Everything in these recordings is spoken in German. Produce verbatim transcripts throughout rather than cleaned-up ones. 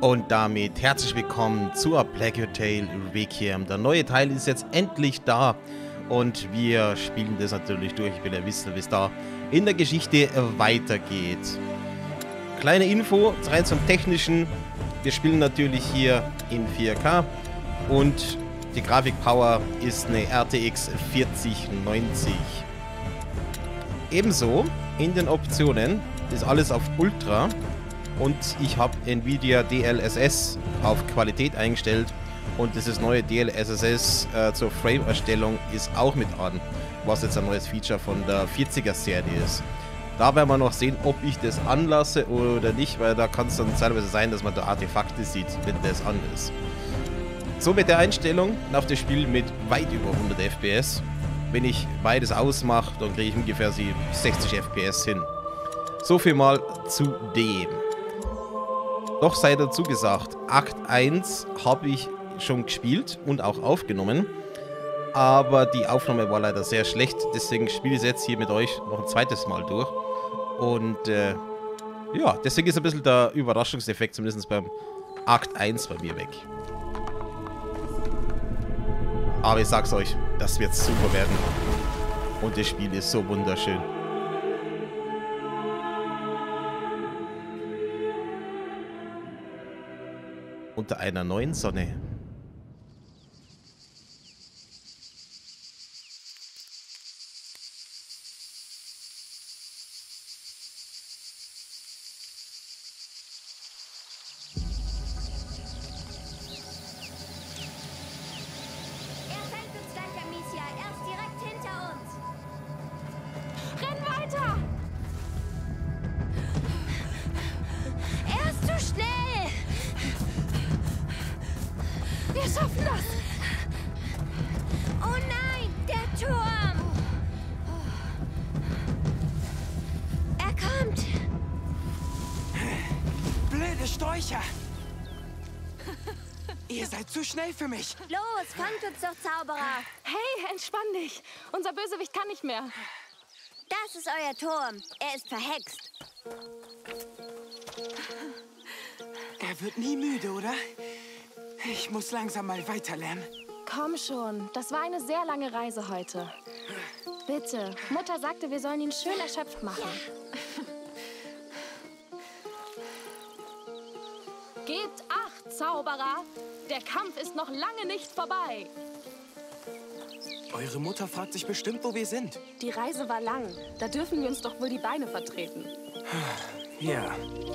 Und damit herzlich willkommen zur Plague Your Tale Requiem. Der neue Teil ist jetzt endlich da und wir spielen das natürlich durch. Ich will ja wissen, wie es da in der Geschichte weitergeht. Kleine Info, rein zum Technischen. Wir spielen natürlich hier in vier K und die Grafikpower ist eine R T X vierzig neunzig. Ebenso in den Optionen ist alles auf Ultra. Und ich habe Nvidia D L S S auf Qualität eingestellt und dieses neue D L S S äh, zur Frame-Erstellung ist auch mit an, was jetzt ein neues Feature von der vierziger-Serie ist. Da werden wir noch sehen, ob ich das anlasse oder nicht, weil da kann es dann teilweise sein, dass man da Artefakte sieht, wenn das an ist. So mit der Einstellung läuft das Spiel mit weit über hundert F P S. Wenn ich beides ausmache, dann kriege ich ungefähr sechzig F P S hin. So viel mal zu dem. Doch sei dazu gesagt, Akt eins habe ich schon gespielt und auch aufgenommen, aber die Aufnahme war leider sehr schlecht, deswegen spiele ich es jetzt hier mit euch noch ein zweites Mal durch. Und äh, ja, deswegen ist ein bisschen der Überraschungseffekt zumindest beim Akt eins bei mir weg. Aber ich sag's euch, das wird super werden und das Spiel ist so wunderschön. Unter einer neuen Sonne. Er fällt uns gleich, Amicia. Er ist direkt hinter uns. Renn weiter! Er ist zu schnell! Wir schaffen das! Oh nein, der Turm! Er kommt! Blöde Sträucher! Ihr seid zu schnell für mich! Los, fangt uns doch, Zauberer! Hey, entspann dich! Unser Bösewicht kann nicht mehr. Das ist euer Turm. Er ist verhext. Er wird nie müde, oder? Ich muss langsam mal weiterlernen. Komm schon, das war eine sehr lange Reise heute. Bitte, Mutter sagte, wir sollen ihn schön erschöpft machen. Gebt Acht, Zauberer! Der Kampf ist noch lange nicht vorbei. Eure Mutter fragt sich bestimmt, wo wir sind. Die Reise war lang. Da dürfen wir uns doch wohl die Beine vertreten. Ja.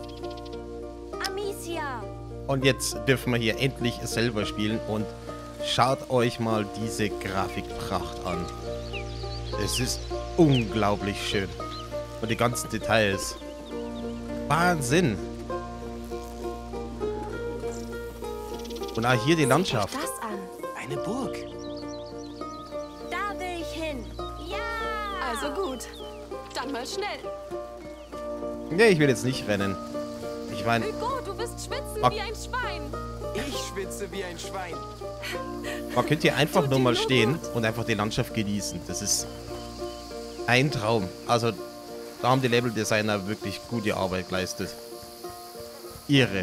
Amicia! Und jetzt dürfen wir hier endlich selber spielen und schaut euch mal diese Grafikpracht an. Es ist unglaublich schön. Und die ganzen Details. Wahnsinn! Und auch hier die Landschaft. Schaut das an. Eine Burg. Da will ich hin. Ja! Also gut, dann mal schnell. Nee, ich will jetzt nicht rennen. Ich meine, Hugo, du wirst schwitzen Ah. wie ein Schwein. Ich schwitze wie ein Schwein. man könnte hier einfach Tut nur ihm mal nur stehen gut. und einfach die Landschaft genießen. Das ist ein Traum. Also, da haben die Leveldesigner wirklich gute Arbeit geleistet. Irre.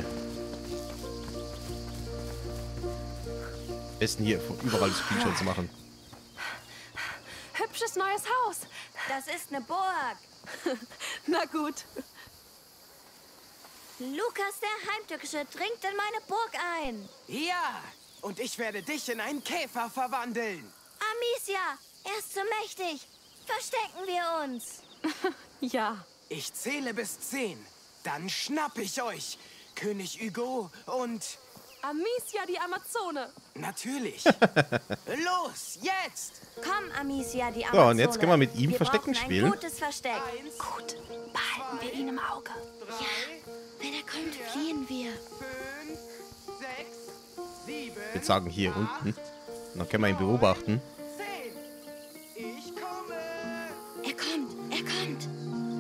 Am besten hier von überall Screenshots machen. Hübsches neues Haus. Das ist eine Burg. Na gut. Lukas der Heimtückische dringt in meine Burg ein. Ja! Und ich werde dich in einen Käfer verwandeln. Amicia, er ist zu mächtig. Verstecken wir uns. Ja. Ich zähle bis zehn. Dann schnapp ich euch. König Hugo und... Amicia, die Amazone. Natürlich. Los, jetzt! Komm, Amicia, die Amazone. Ja, und jetzt können wir mit ihm wir Verstecken brauchen spielen. Ein gutes Versteck. Eins, Gut, behalten wir ihn im Auge. Ja, wenn er kommt, fliehen wir. fünf, sechs, sieben, Ich würde sagen, hier unten. Und dann können wir ihn beobachten. zehn. Ich komme. Er kommt, er kommt.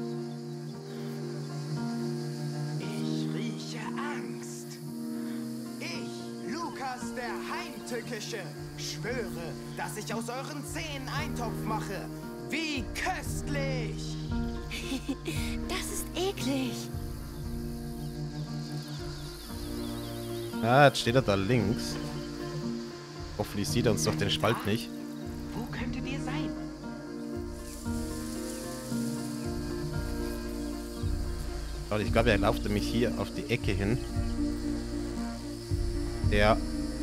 Ich rieche Angst. Ich, Lukas der Heimtückische, schwöre, dass ich aus euren Zähnen Eintopf mache. Wie köstlich! Das ist eklig. Ah, jetzt steht er da links. Hoffentlich sieht er uns doch den Spalt nicht. Wo könntet ihr sein? Aber ich glaube, er lauft nämlich hier auf die Ecke hin. Ja.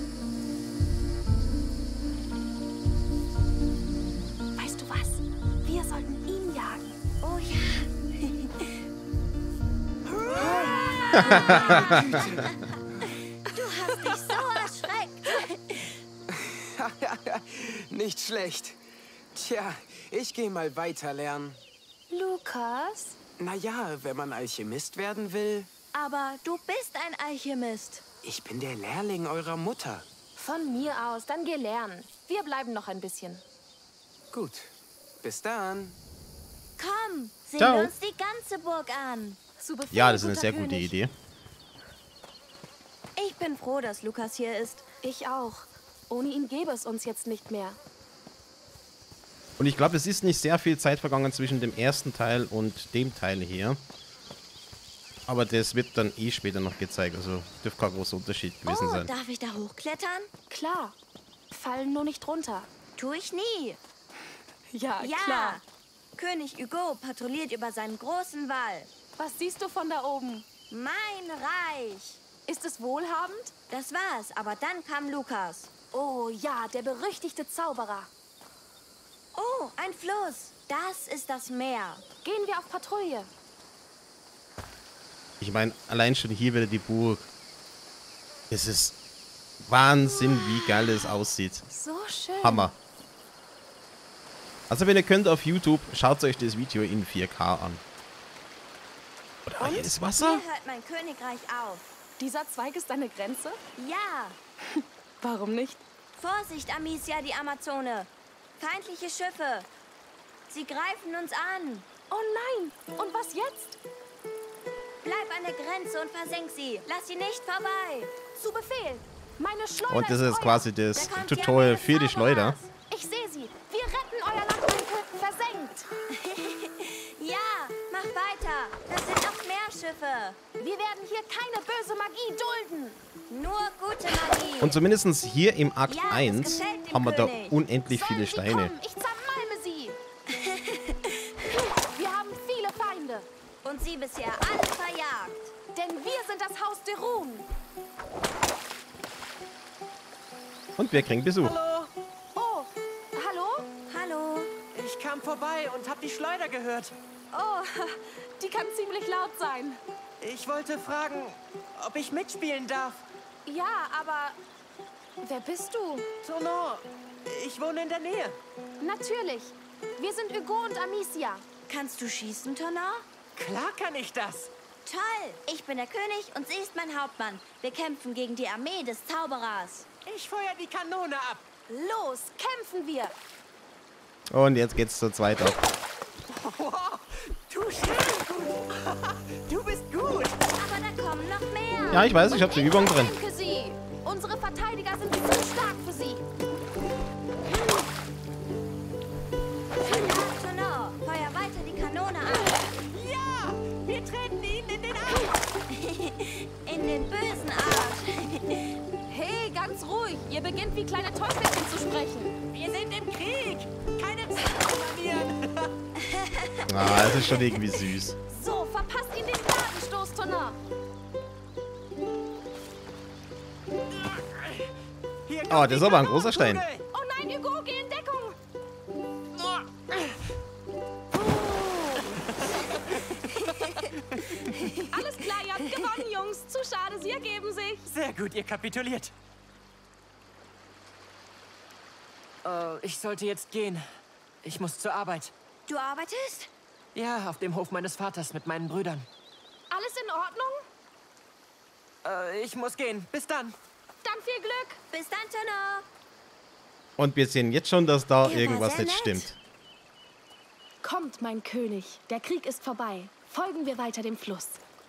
Weißt du was? Wir sollten ihn jagen. Oh ja. Du hast dich so erschreckt. Nicht schlecht. Tja, ich gehe mal weiter lernen. Lukas? Naja, wenn man Alchemist werden will. Aber du bist ein Alchemist. Ich bin der Lehrling eurer Mutter. Von mir aus, dann geh lernen. Wir bleiben noch ein bisschen. Gut, bis dann. Komm, sehen Ciao. wir uns die ganze Burg an. Zu Befehl, Ja, das ist eine guter sehr gute König. Idee. Ich bin froh, dass Lukas hier ist. Ich auch. Ohne ihn gäbe es uns jetzt nicht mehr. Und ich glaube, es ist nicht sehr viel Zeit vergangen zwischen dem ersten Teil und dem Teil hier. Aber das wird dann eh später noch gezeigt. Also dürfte kein großer Unterschied gewesen Oh, sein. darf ich da hochklettern? Klar. Fallen nur nicht runter. Tu ich nie. Ja, Ja. König Hugo patrouilliert über seinen großen Wall. Was siehst du von da oben? Mein Reich. Ist es wohlhabend? Das war's, aber dann kam Lukas. Oh ja, der berüchtigte Zauberer. Oh, ein Fluss. Das ist das Meer. Gehen wir auf Patrouille. Ich meine, allein schon hier wieder die Burg. Es ist Wahnsinn, wie geil es aussieht. So schön. Hammer. Also wenn ihr könnt auf YouTube, schaut euch das Video in vier K an. Und, ah, hier ist Wasser. Hier hört mein Königreich auf. Dieser Zweig ist deine Grenze? Ja. Warum nicht? Vorsicht, Amicia, die Amazone. Feindliche Schiffe. Sie greifen uns an. Oh nein! Und was jetzt? Bleib an der Grenze und versenk sie. Lass sie nicht vorbei. Zu Befehl! Meine Schleuder Und das ist euer. quasi das Da kommt die Tutorial Armee für die des Schleuder. Zauberers. Ich sehe sie. Wir retten euer Land, mein König. Versenkt. Ja, mach weiter. Das sind noch mehr Schiffe. Wir werden hier keine böse Magie dulden. Nur gute Magie. Und zumindest hier im Akt Ja, das eins gefällt dem haben wir da König. unendlich Sollen viele sie Steine. kommen? Ich zermalme sie. Wir haben viele Feinde. Und sie bisher alle verjagt. Denn wir sind das Haus der Ruhm. Und wir kriegen Besuch. Hallo, Oh, hallo? Hallo. ich kam vorbei und hab die Schleuder gehört. Oh, die kann ziemlich laut sein. Ich wollte fragen, ob ich mitspielen darf. Ja, aber wer bist du? Tonon, ich wohne in der Nähe. Natürlich. Wir sind Hugo und Amicia. Kannst du schießen, Tonner? Klar kann ich das. Toll. Ich bin der König und sie ist mein Hauptmann. Wir kämpfen gegen die Armee des Zauberers. Ich feuer die Kanone ab. Los, kämpfen wir. Und jetzt geht's zu zweit ab. Wow, du schießt gut. Du bist gut. Aber da kommen noch mehr. Ja, ich weiß, ich habe die Übung drin. Denke sie. Unsere Verteidiger sind zu stark für sie. Ja, Tonner, feuer weiter die Kanone ab. Ja, wir treten ihn in den Arsch. In den bösen Arsch. Hey, ganz ruhig. Ihr beginnt wie kleine Teufelchen zu sprechen. Wir sind im Krieg. Keine Zaubermanieren. Ah, das ist schon irgendwie süß. So, verpasst ihn den Gartenstoß, Tonner. Hier Oh, kommt das ist die aber ein großer Stein. Kanonenkugel. Oh nein, Hugo, geh in Deckung. Alles klar, ihr habt gewonnen, Jungs. Zu schade, sie ergeben sich. Sehr gut, ihr kapituliert. Äh, ich sollte jetzt gehen. Ich muss zur Arbeit. Du arbeitest? Ja, auf dem Hof meines Vaters mit meinen Brüdern. Alles in Ordnung? Äh, ich muss gehen. Bis dann. Dann viel Glück. Bis dann, Tonner. Und wir sehen jetzt schon, dass da Ihr war irgendwas sehr nicht nett. stimmt. Kommt, mein König. Der Krieg ist vorbei. Folgen wir weiter dem Fluss.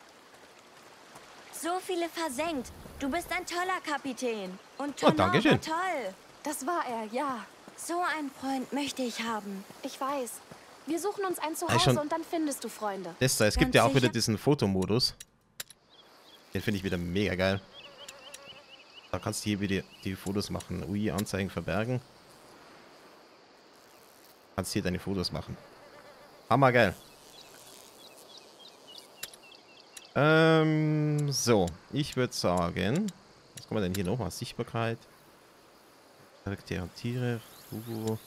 So viele versenkt. Du bist ein toller Kapitän. Und Oh, Tonner danke schön. war toll. Das war er, ja. So einen Freund möchte ich haben. Ich weiß. Wir suchen uns ein schon- Zuhause und dann findest du Freunde. Das da, es gibt Ganz ja auch wieder sicher? diesen Fotomodus. Den finde ich wieder mega geil. Da kannst du hier wieder die Fotos machen. Ui, Anzeigen verbergen. Kannst hier deine Fotos machen. Hammergeil. Ähm, so. Ich würde sagen, was kann man denn hier nochmal? Sichtbarkeit. Charaktere und Tiere. Hugo.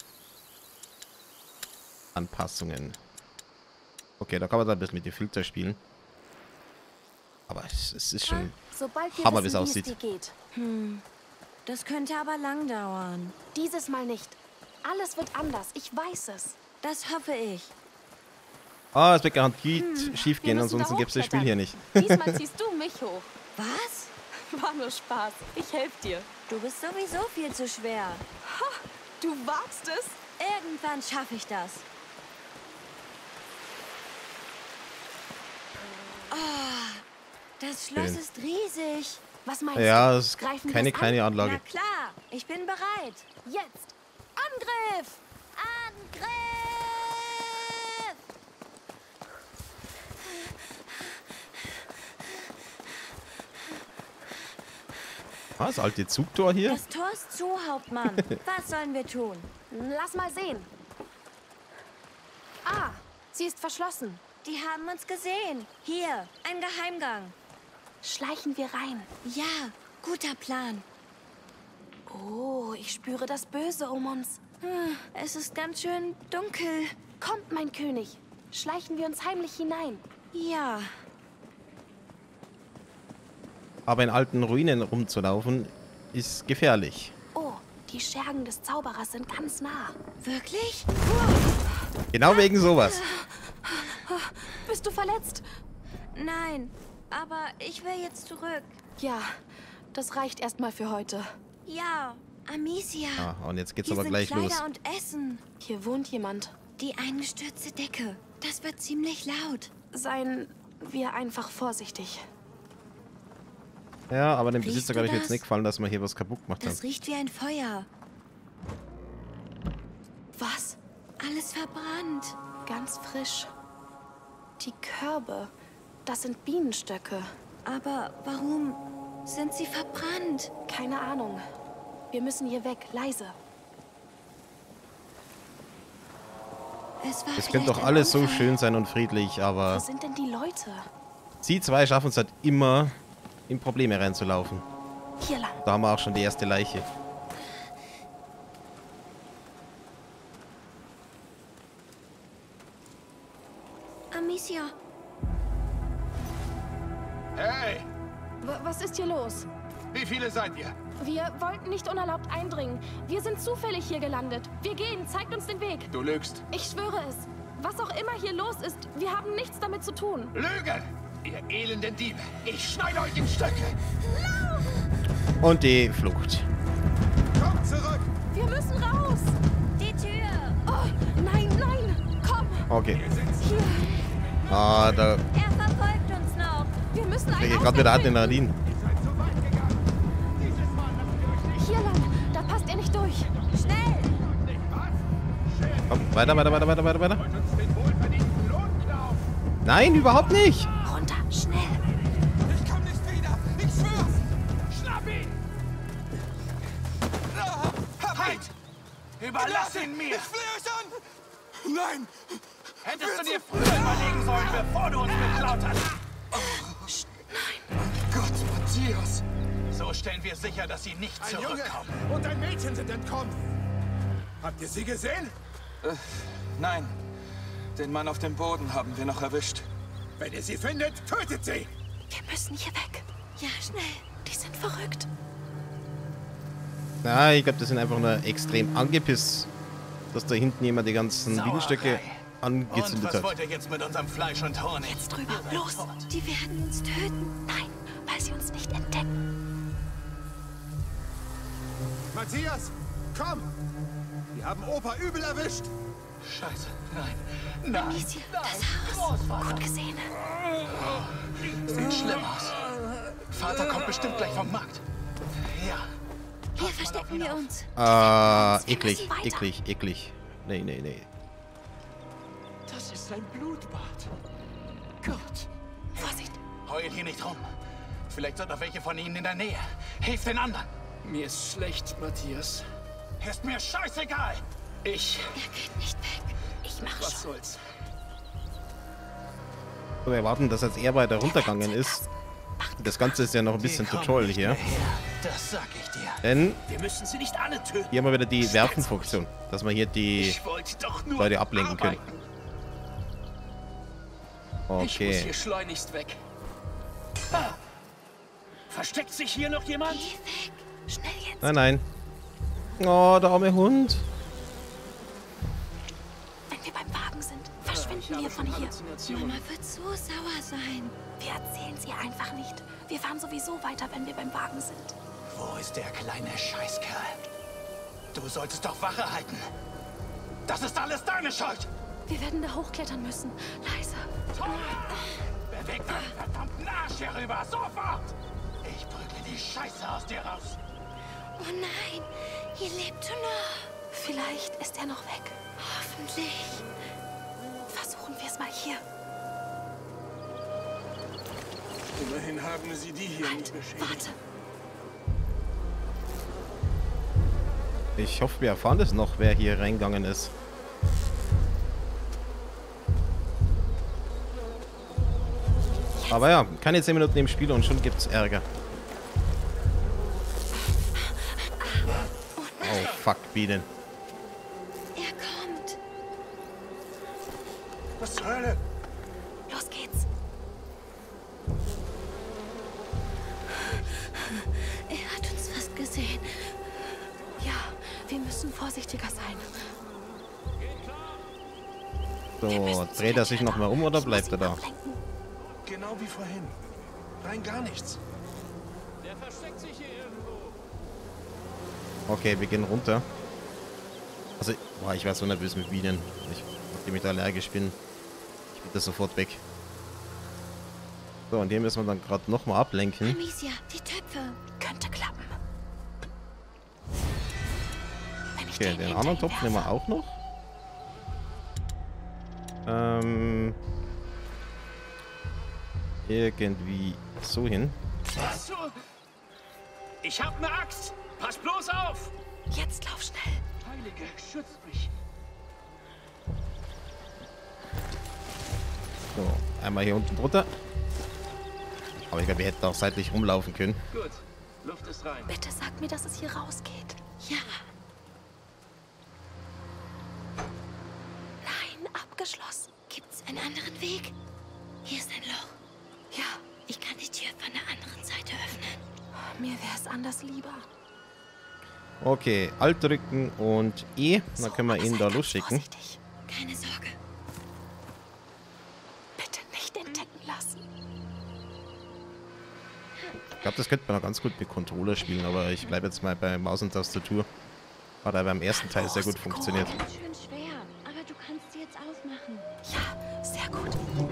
Anpassungen. Okay, da kann man dann ein bisschen mit den Filter spielen. Aber es, es ist schon Sobald wir Hammer, wie es wissen, wie aussieht. dir geht. Hm, das könnte aber lang dauern. Dieses Mal nicht. Alles wird anders. Ich weiß es. Das hoffe ich. Ah, es wird garantiert schief wir gehen, müssen da ansonsten gibt es das Spiel hier nicht. Diesmal ziehst du mich hoch. Was? War nur Spaß. Ich helfe dir. Du bist sowieso viel zu schwer. Du wagst es? Irgendwann schaffe ich das. Oh, das Schloss Schön. ist riesig. Was meinst Ja, du? es ist Greifen wir keine es an? kleine Na Anlage. klar, ich bin bereit. Jetzt. Angriff! Angriff! Ah, das alte Zugtor hier. Das Tor ist zu, Hauptmann. Was sollen wir tun? Lass mal sehen. Ah, sie ist verschlossen. Die haben uns gesehen. Hier, ein Geheimgang. Schleichen wir rein. Ja, guter Plan. Oh, ich spüre das Böse um uns. Hm, es ist ganz schön dunkel. Kommt, mein König. Schleichen wir uns heimlich hinein. Ja, Aber in alten Ruinen rumzulaufen, ist gefährlich. Oh, die Schergen des Zauberers sind ganz nah. wirklich? Genau wegen sowas. Bist du verletzt? Nein, aber ich will jetzt zurück. Ja, das reicht erstmal für heute. Ja, Amicia. Ah, und jetzt geht's Hier aber sind gleich Kleider los. und Essen. Hier wohnt jemand. Die eingestürzte Decke. Das wird ziemlich laut. Seien wir einfach vorsichtig. Ja, aber dem Riechst Besitzer du kann ich jetzt das? nicht gefallen, dass wir hier was kaputt gemacht haben. Das riecht wie ein Feuer. Was? Alles verbrannt. Ganz frisch. Die Körbe, das sind Bienenstöcke. Aber warum sind sie verbrannt? Keine Ahnung. Wir müssen hier weg, leise. Es war Es vielleicht könnte doch ein alles so Unfall. schön sein und friedlich, Wo aber sind denn die Leute? sie zwei schaffen es halt immer, in Probleme reinzulaufen. Hier lang. Da haben wir auch schon die erste Leiche. Amicia, Hey, W was ist hier los? wie viele seid ihr? Wir wollten nicht unerlaubt eindringen. Wir sind zufällig hier gelandet. Wir gehen, zeigt uns den Weg. Du lügst. Ich schwöre es. Was auch immer hier los ist, wir haben nichts damit zu tun. Lüge! Ihr elenden Diebe! Ich schneide euch in Stücke! Und die Flucht. Kommt zurück! Wir müssen raus. die Tür. Oh, nein, nein. Komm. Okay. Hier. Ah, da Er verfolgt uns noch. Wir müssen kriege einen ich gerade wieder Ausweg finden. Adrenalin. Seid zu weit gegangen! Dieses Mal lasst ihr euch nicht Hier lang. Da passt er nicht durch. Schnell. nicht, was? Schön, Komm, weiter, weiter, weiter, weiter, weiter, weiter. wollt uns den wohlverdienten Lohn klauen! Nein, überhaupt nicht. Runter, schnell. Ich komm nicht wieder! Ich schwör's! Schnapp ihn! Halt! Überlass ihn mir! Ich flehe euch an! Nein! Hättest du dir früher überlegen sollen, bevor du uns beklaut hast! Gott, Matthias! So stellen wir sicher, dass sie nicht Ein zurückkommen. Junge und ein Mädchen sind entkommen. Habt ihr sie gesehen? Nein, den Mann auf dem Boden haben wir noch erwischt. Wenn ihr sie findet, tötet sie! Wir müssen hier weg. Ja, schnell. Die sind verrückt. Na, ich glaube, das sind einfach nur extrem angepisst, dass da hinten jemand die ganzen Sauerei. Bienenstöcke Und angezündet was hat. wollt ihr jetzt mit unserem Fleisch und Honig? Jetzt drüber. Los. Die werden uns töten. Nein, weil sie uns nicht entdecken. Matthias, komm! Wir haben Opa übel erwischt. Scheiße, nein, nein, Amicia, nein, das Haus. Großvater. Gut gesehen. Sieht schlimm aus. Vater kommt bestimmt gleich vom Markt. Ja. Hier verstecken wir uns. Ah, Wir eklig, müssen weiter. eklig, eklig. Nee, nee, nee. Das ist ein Blutbad. Gott. Vorsicht. Heul hier nicht rum. Vielleicht sind noch welche von ihnen in der Nähe. Hilf den anderen. Mir ist schlecht, Matthias. Ist mir scheißegal. Ich... Er geht nicht weg. Ich mach Was schon. soll's? So, wir warten, dass jetzt er weiter runtergegangen ist. Das Ganze ist ja noch ein bisschen Tutorial hier. Das sag ich dir. Denn Wir müssen sie nicht alle töten. hier haben wir wieder die Werfen-Funktion, dass wir hier die Ich wollte doch nur Leute ablenken können. arbeiten. Ich muss Okay. hier schleunigst weg. Ah. Versteckt sich hier noch jemand? Geh weg. Schnell jetzt. Nein, nein. Oh, der arme Hund. Wenn wir beim Wagen sind, verschwinden wir von hier. Mama wird so sauer sein. Wir erzählen sie einfach nicht. Wir fahren sowieso weiter, wenn wir beim Wagen sind. Wo ist der kleine Scheißkerl? Du solltest doch Wache halten. Das ist alles deine Schuld. Wir werden da hochklettern müssen. Leise. Beweg deinen verdammten Arsch hier rüber, sofort! Ich prügle die Scheiße aus dir raus. Oh nein, ihr lebt schon noch. Vielleicht ist er noch weg. Hoffentlich. Versuchen wir es mal hier. Immerhin haben sie die hier Halt, nicht beschädigt. warte. Ich hoffe, wir erfahren das noch, wer hier reingegangen ist. Aber ja, keine zehn Minuten im Spiel und schon gibt's Ärger. Oh, fuck, Bienen. Er kommt. Was zur Hölle? Los geht's. Er hat uns fast gesehen. Ja, wir müssen vorsichtiger sein. So, dreht er sich nochmal um oder bleibt er da? Ablenken. Genau wie vorhin. Rein gar nichts. Okay, wir gehen runter. Also, boah, ich war so nervös mit Bienen. Ich, nachdem ich da allergisch bin, ich bin da sofort weg. So, und hier müssen wir dann gerade nochmal ablenken. Amicia, die Töpfe. Könnte klappen. Wenn ich Okay, den den hinter anderen ihn Topf nehmen wir werfe. auch noch. Ähm... Irgendwie so hin. Was so? Ich hab ne Axt. Pass bloß auf. Jetzt lauf schnell. Heilige, schützt mich. So, einmal hier unten drunter. Aber ich glaube, wir hätten auch seitlich rumlaufen können. Gut. Luft ist rein. Bitte sag mir, dass es hier rausgeht. Ja, Nein, abgeschlossen. gibt's einen anderen Weg? Hier ist ein Loch. Ja, Ich kann die Tür von der anderen Seite öffnen. mir wäre es anders lieber. Okay, Alt drücken und E. Dann So, können wir aber ihn sei da ganz losschicken. vorsichtig. Keine Sorge. Bitte nicht entdecken lassen. Ich glaube, das könnte man noch ganz gut mit Controller spielen, aber ich bleibe jetzt mal bei Maus und Tastatur. Hat aber beim ersten Teil sehr gut funktioniert. Ganz schön schwer, aber du kannst sie jetzt aufmachen. Ja, sehr gut.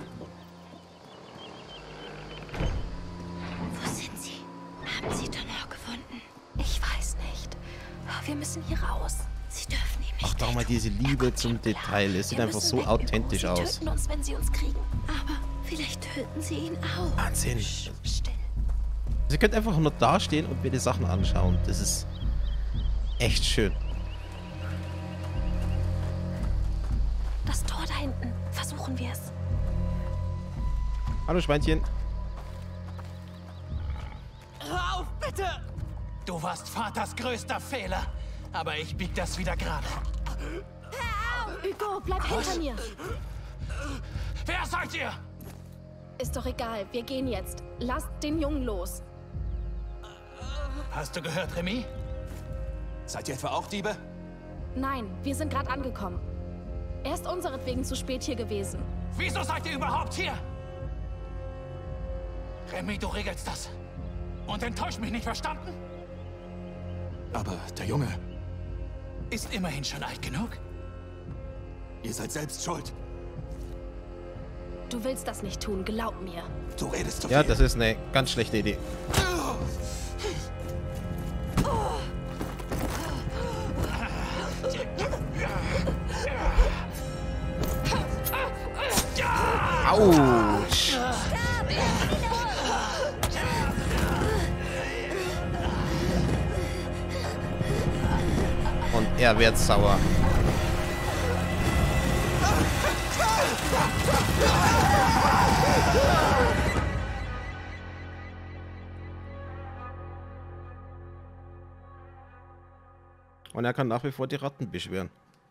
Wo sind sie? Haben sie Tonor gefunden? Ich weiß nicht. Wir müssen hier raus. Sie dürfen ihm nicht Ach, doch mal diese Liebe zum Detail. Es sieht Wir einfach müssen so weg, authentisch Sie aus. töten uns, wenn sie uns kriegen. Aber vielleicht töten sie ihn auch. Wahnsinn. Still. Sie könnt einfach nur dastehen und mir die Sachen anschauen. Das ist echt schön. Das Tor da hinten. Versuchen wir es. Hallo Schweinchen. Hör auf, bitte! Du warst Vaters größter Fehler. Aber ich bieg das wieder gerade. Hugo, bleib hinter mir. Wer seid ihr? Ist doch egal. Wir gehen jetzt. Lasst den Jungen los. Hast du gehört, Remy? Seid ihr etwa auch Diebe? Nein, wir sind gerade angekommen. Er ist unseretwegen zu spät hier gewesen. Wieso seid ihr überhaupt hier? Remy, du regelst das. Und enttäuscht mich nicht, verstanden? Aber der Junge, Ist immerhin schon alt genug. ihr seid selbst schuld. Du willst das nicht tun, glaub mir. Du redest zu Ja, viel. das ist eine ganz schlechte Idee. Autsch! Er wird sauer. Und er kann nach wie vor die Ratten beschwören.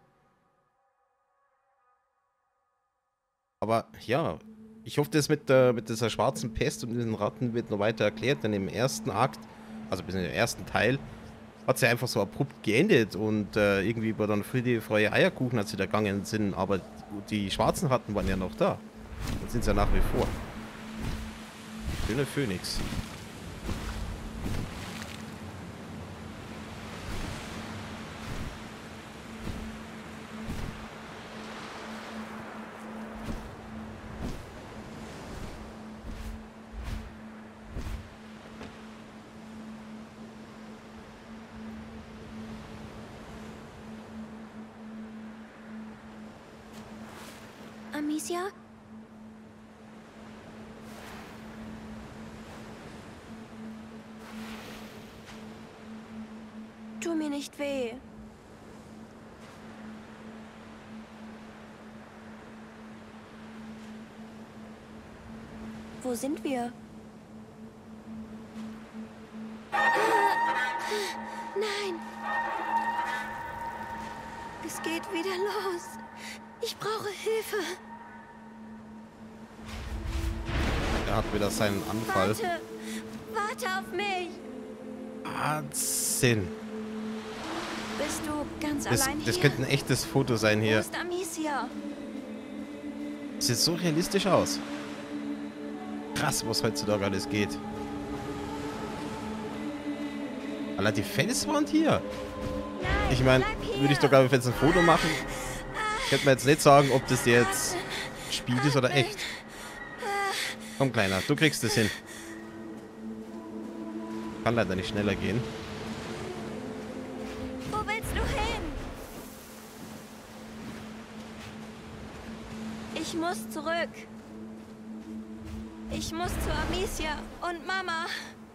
Aber ja, ich hoffe, das mit, der, mit dieser schwarzen Pest und diesen Ratten wird noch weiter erklärt, denn im ersten Akt, also bis im ersten Teil, hat sie einfach so abrupt geendet und äh, irgendwie über dann Friede, Freude, Eierkuchen, als sie da gegangen sind, aber die schwarzen Ratten waren ja noch da. Und sind ja nach wie vor. Schöne Phönix. Amicia? Tu mir nicht weh. Wo sind wir? Nein! Es geht wieder los. Ich brauche Hilfe. Er hat wieder seinen Anfall. Warte! Warte auf mich! Wahnsinn. Bist du ganz Das, allein hier? das könnte ein echtes Foto sein Wo hier. ist Amicia? Sieht so realistisch aus. Krass, was heutzutage alles geht. Allein die Felswand hier. Nein, Ich meine, bleib hier. würde ich sogar jetzt ein Foto machen, könnte man jetzt nicht sagen, ob das jetzt Spiel ist oder echt. Komm, Kleiner, du kriegst das hin. Kann leider nicht schneller gehen. Wo willst du hin? Ich muss zurück. Ich muss zu Amicia und Mama.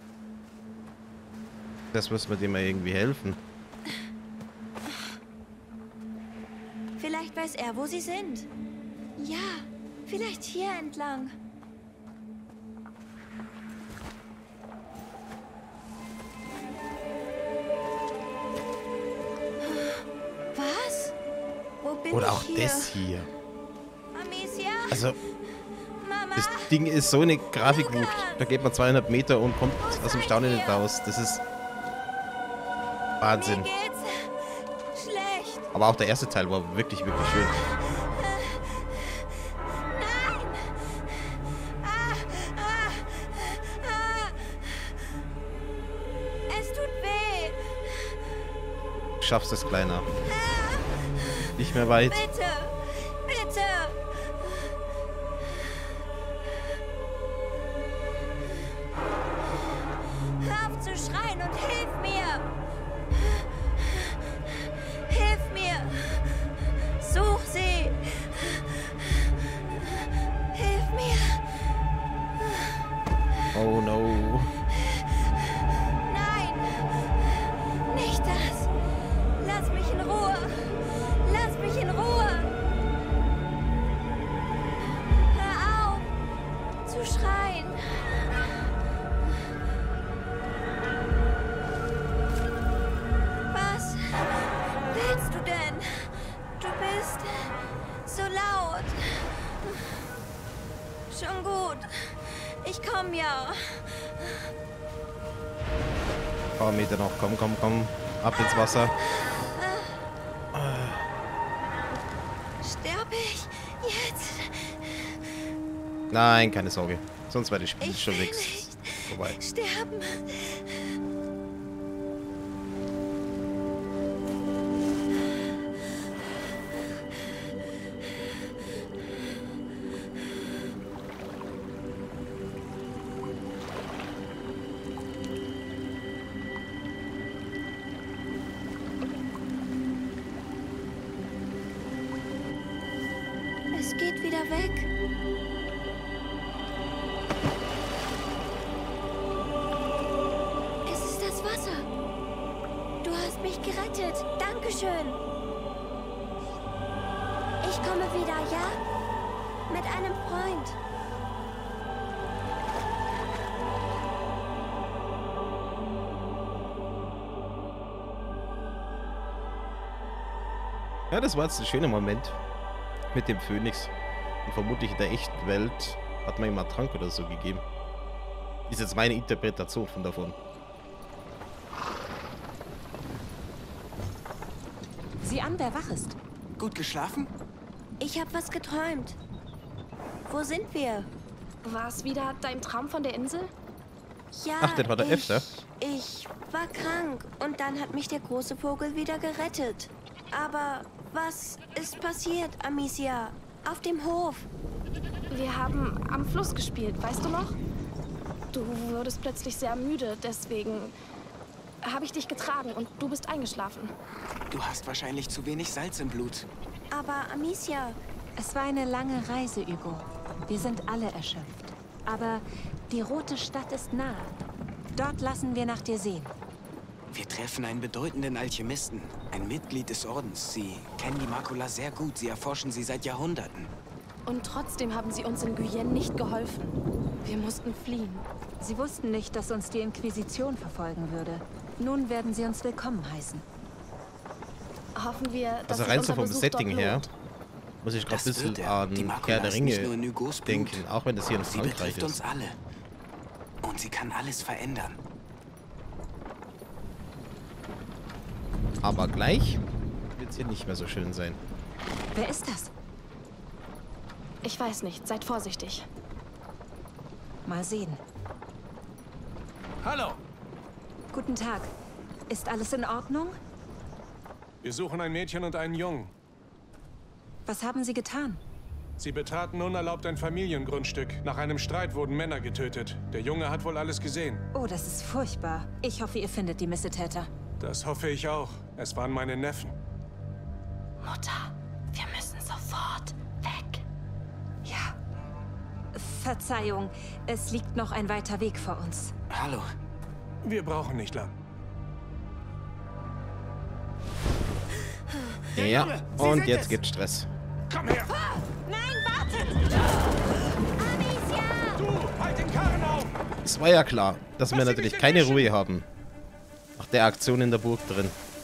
Das müssen wir dem mal irgendwie helfen. Vielleicht weiß er, wo sie sind. Ja, vielleicht hier entlang. Was? Wo bin Oder ich auch hier? das hier. Amicia? Also, Mama? das Ding ist so eine Grafikwucht. Da geht man zweihundert Meter und kommt aus dem Staunen nicht raus. Das ist Wahnsinn. Mir geht's schlecht. Aber auch der erste Teil war wirklich, wirklich schön. Nein! Ah, ah, ah. Es tut weh. Du schaffst es, Kleiner. Nicht mehr weit. Bitte, bitte. Hör auf zu schreien und hilf mir. Hilf mir. Such sie. Hilf mir. Oh no. Nein. Nicht das. Lass mich in Ruhe. Lass mich in Ruhe. Hör auf zu schreien. Was willst du denn? Du bist so laut. Schon gut. Ich komm ja. Ein paar Meter noch. Komm, komm, komm. Ab ins Wasser. Sterbe ich jetzt? Nein, keine Sorge. Sonst wäre das Spiel Ich schon will nix. nicht Vorbei. sterben. Es geht wieder weg. Es ist das Wasser. Du hast hast mich gerettet. Dankeschön. Ich komme wieder, ja? Mit einem Freund. Ja, das war jetzt ein schöner Moment mit dem Phönix. Und vermutlich in der echten Welt hat man ihm mal Trank oder so gegeben. Ist jetzt meine Interpretation von davon. Sieh an, wer wach ist. Gut geschlafen? Ich habe was geträumt. Wo sind wir? War es wieder dein Traum von der Insel? Ja, Ach, das war der ich, öfter? Ich war krank und dann hat mich der große Vogel wieder gerettet. Aber was ist passiert, Amicia? Auf dem Hof. Wir haben am Fluss gespielt, weißt du noch? Du wurdest plötzlich sehr müde, deswegen habe ich dich getragen und du bist eingeschlafen. Du hast wahrscheinlich zu wenig Salz im Blut. Aber Amicia, Es war eine lange Reise, Hugo. Wir sind alle erschöpft. Aber die Rote Stadt ist nahe. Dort lassen wir nach dir sehen. Wir treffen einen bedeutenden Alchemisten, ein Mitglied des Ordens. Sie kennen die Makula sehr gut. Sie erforschen sie seit Jahrhunderten. Und trotzdem haben sie uns in Guyenne nicht geholfen. Wir mussten fliehen. Sie wussten nicht, dass uns die Inquisition verfolgen würde. Nun werden sie uns willkommen heißen. Hoffen wir, dass Also sich rein unser so vom Besuch Setting dort her lohnt. muss ich gerade ein Das wird bisschen er. Die an Makula Herr der ist nicht Ringe nur in Hugos Blut. denken, auch wenn das hier in Sie Frankreich betrifft uns ist. alle. Und sie kann alles verändern. Aber gleich wird es hier nicht mehr so schön sein. Wer ist das? Ich weiß nicht, seid vorsichtig. Mal sehen. Hallo, Guten Tag. Ist alles in Ordnung? Wir suchen ein Mädchen und einen Jungen. Was haben Sie getan? Sie betraten unerlaubt ein Familiengrundstück. Nach einem Streit wurden Männer getötet. Der Junge hat wohl alles gesehen. Oh, das ist furchtbar. Ich hoffe, ihr findet die Missetäter. Das hoffe ich auch. Es waren meine Neffen. Mutter, wir müssen sofort weg. Ja. Verzeihung, es liegt noch ein weiter Weg vor uns. Hallo. Wir brauchen nicht lang. Ja, und jetzt gibt's Stress. komm her. nein, wartet! Amicia! Du, halt den Karren auf. Es war ja klar, dass wir natürlich keine Ruhe haben. Nach der Aktion in der Burg drin.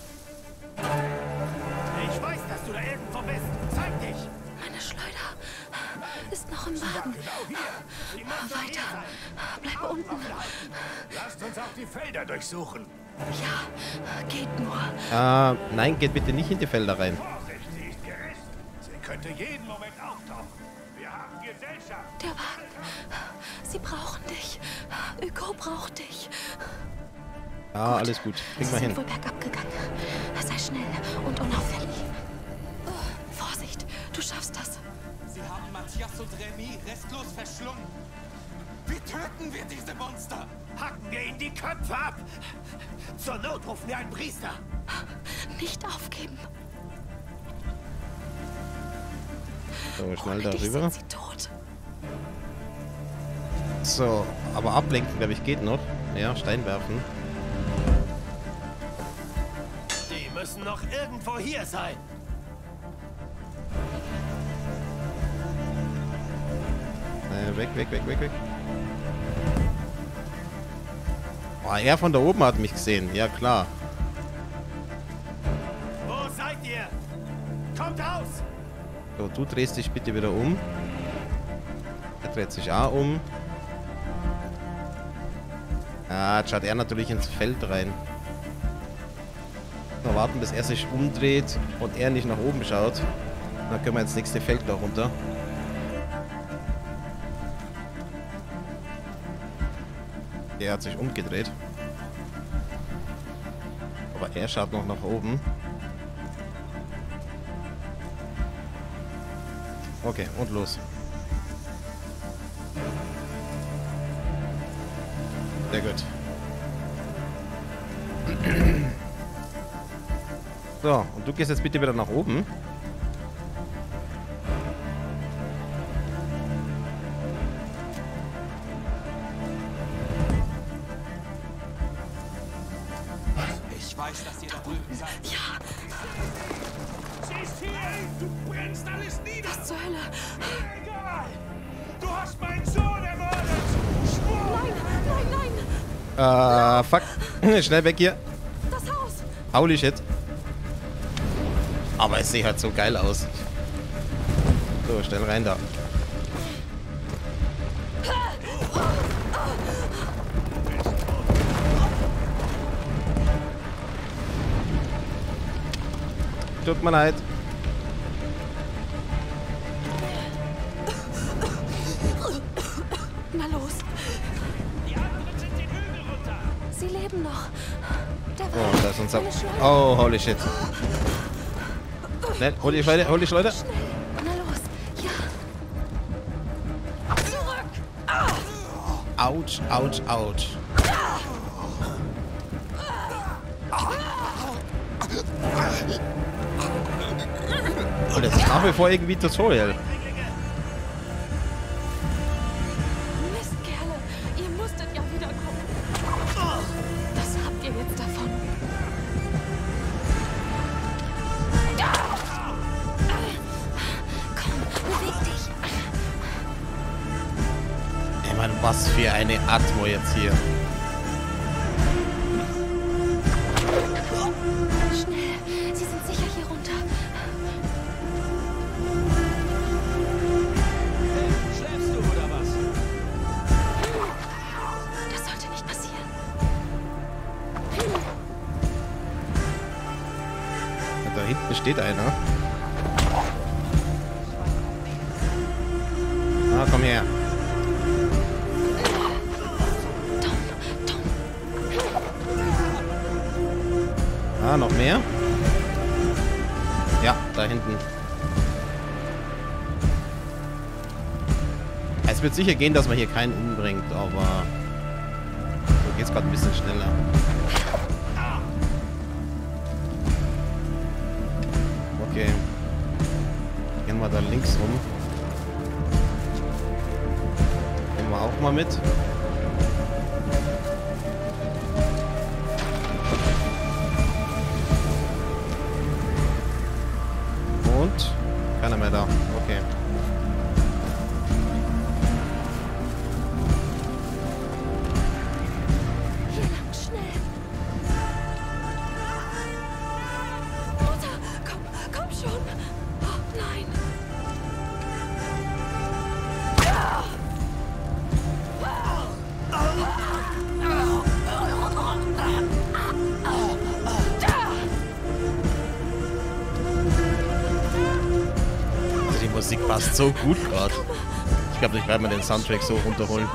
Ich weiß, dass du da irgendwo bist. Zeig dich. Meine Schleuder ist noch im Wagen. Genau hier. Die muss doch hier Weiter. sein. Bleib unten. Lasst uns auch die Felder durchsuchen. Ja, geht nur. Äh, nein, geht bitte nicht in die Felder rein. Vorsicht, sie ist gerissen. Sie könnte jeden Moment auftauchen. Wir haben Gesellschaft. Der Wagen. Sie brauchen dich. Hugo braucht dich. Ja, alles gut. Kriegen wir Sie hin. sind wohl bergab gegangen. Sei schnell und unauffällig. Vorsicht, du schaffst das. Sie haben Matthias und Remy restlos verschlungen. Wie töten wir diese Monster? Hacken wir ihnen die Köpfe ab. Zur Not rufen wir einen Priester. Nicht aufgeben. So, schnell Ohne dich darüber. sind sie tot. So, aber ablenken, glaube ich, geht noch. Ja, Stein werfen. Die müssen noch irgendwo hier sein. Äh, weg, weg, weg, weg, weg. Oh, er von da oben hat mich gesehen. Ja, klar. Wo seid ihr? Kommt raus! So, du drehst dich bitte wieder um. Er dreht sich auch um. Ah, jetzt schaut er natürlich ins Feld rein. Mal warten, bis er sich umdreht und er nicht nach oben schaut. Dann können wir ins nächste Feld da runter. Der hat sich umgedreht. Aber er schaut noch nach oben. Okay, und los. Sehr gut. So, und du gehst jetzt bitte wieder nach oben. Ich weiß, dass ihr da drüben seid. Ja. Siehst hier, du brennst alles nieder. Was zur Hölle? Egal. Du hast meinen Sohn ermordet. Schwur. Nein, nein, nein. Äh, fuck. Schnell weg hier. Das Haus. Holy shit. Aber es sieht halt so geil aus. So, schnell rein da. Tut mir leid. Na los. Die anderen sind den Hügel runter. Sie leben noch. Der Oh, Wald. da ist unser... Eine Schleuse. Oh, holy shit. Schnell, hol die Leute, hol die Leute. Schnell. Na los. Ja. Zurück. Autsch, autsch, autsch. Und das ist nach wie vor irgendwie Tutorial. Mist, Kerle. Ihr musstet ja wiederkommen. Was habt ihr jetzt davon? Komm, beweg dich. Ich meine, was für eine Atmo jetzt hier. Schnell. Sie sind sicher hier runter. Schläfst du oder was? Das sollte nicht passieren. Da hinten steht einer. Ah, komm her. Ah, noch mehr? Ja, da hinten. Es wird sicher gehen, dass man hier keinen umbringt, aber so geht's gerade ein bisschen schneller. Okay. Gehen wir da links rum. Nehmen wir auch mal mit. Und keiner mehr da. Okay. Hier lang, schnell. Mutter, komm, komm schon. Oh, nein. Also die Musik passt so gut gerade. Ich glaube, ich werde mal den Soundtrack so runterholen.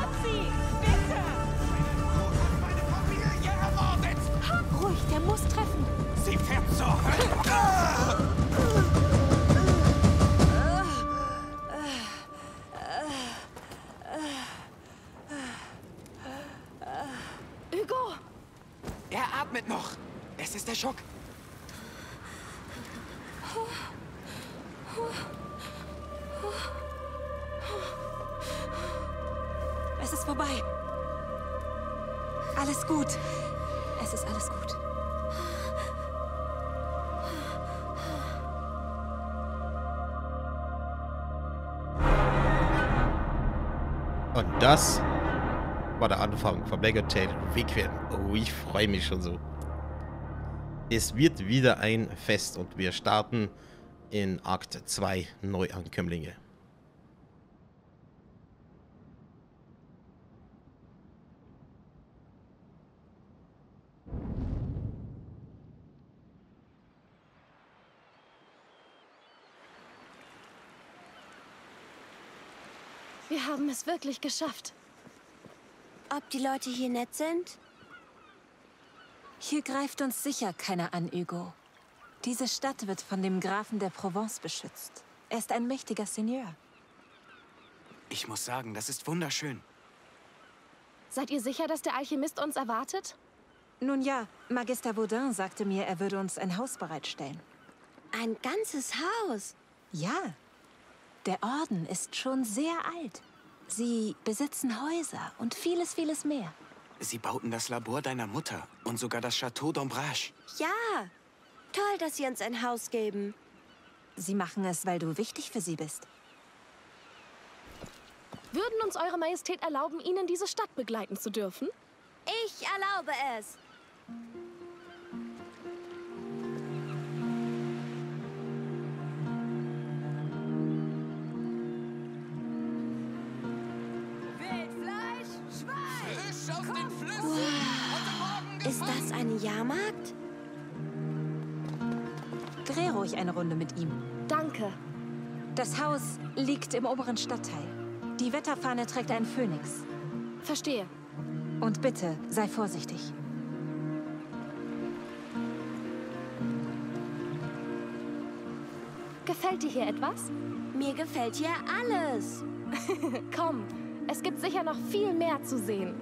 Ruhig, der muss treffen. Sie fährt zur Hölle. Hugo, Er atmet noch. Es ist der Schock. Es ist vorbei. Alles gut. Es ist alles gut. Und das war der Anfang von Black Tail Requiem. Oh, ich freue mich schon so. Es wird wieder ein Fest und wir starten in Akt zwei Neuankömmlinge. wir haben es wirklich geschafft. Ob die Leute hier nett sind? Hier greift uns sicher keiner an, Hugo. Diese Stadt wird von dem Grafen der Provence beschützt. Er ist ein mächtiger Seigneur. Ich muss sagen, das ist wunderschön. Seid ihr sicher, dass der Alchemist uns erwartet? Nun ja, Magister Vaudin sagte mir, er würde uns ein Haus bereitstellen. Ein ganzes Haus. Ja, der Orden ist schon sehr alt. Sie besitzen Häuser und vieles, vieles mehr. Sie bauten das Labor deiner Mutter und sogar das Château d'Ombrage. Ja, toll, dass Sie uns ein Haus geben. Sie machen es, weil du wichtig für sie bist. Würden uns Eure Majestät erlauben, ihn in diese Stadt begleiten zu dürfen? Ich erlaube es. Ist das ein Jahrmarkt? Dreh ruhig eine Runde mit ihm. Danke. Das Haus liegt im oberen Stadtteil. Die Wetterfahne trägt einen Phönix. Verstehe. Und bitte, sei vorsichtig. Gefällt dir hier etwas? Mir gefällt hier alles. Komm, es gibt sicher noch viel mehr zu sehen.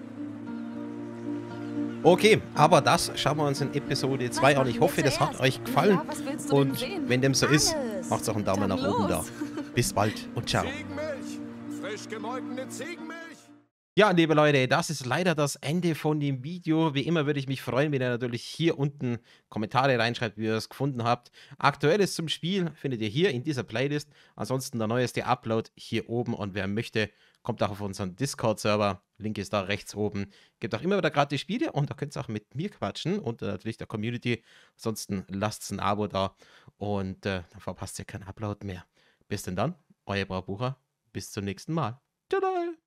Okay, aber das schauen wir uns in Episode zwei an. Ich hoffe, das hat euch gefallen. Ja, was willst du Und denn sehen? wenn dem so ist, Alles. macht auch einen Daumen Dann nach oben da. los. Bis bald und ciao. Ziegenmilch! Frisch gemolkene Ziegenmilch! Ja, liebe Leute, das ist leider das Ende von dem Video. Wie immer würde ich mich freuen, wenn ihr natürlich hier unten Kommentare reinschreibt, wie ihr es gefunden habt. Aktuelles zum Spiel findet ihr hier in dieser Playlist. Ansonsten der neueste Upload hier oben. Und wer möchte, kommt auch auf unseren Discord-Server. Link ist da rechts oben. Gibt auch immer wieder gratis Spiele und da könnt ihr auch mit mir quatschen und äh, natürlich der Community. Ansonsten lasst ein Abo da und äh, dann verpasst ihr keinen Upload mehr. Bis denn dann, euer Braubucher. Bis zum nächsten Mal. Tada!